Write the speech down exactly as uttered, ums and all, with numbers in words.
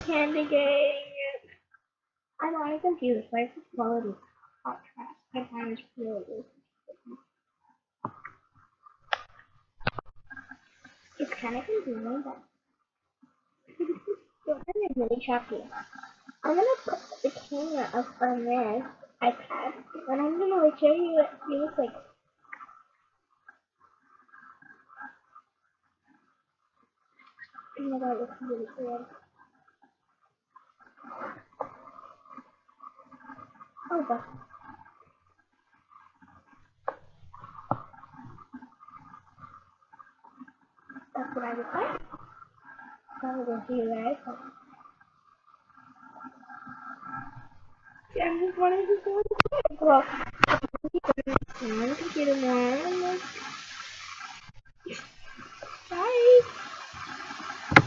Candy gang. I'm on a computer, so I have quality hot trash. My time is really good. It's kind of confusing, but so I'm really choppy. I'm gonna put the camera up on this iPad, and I'm gonna like show you what it looks like. Oh my god, it looks really good. Oh, but that's what I look like. So I'm gonna show you guys. Yeah, I'm just wanting to show you guys. Well, I'm gonna computer more.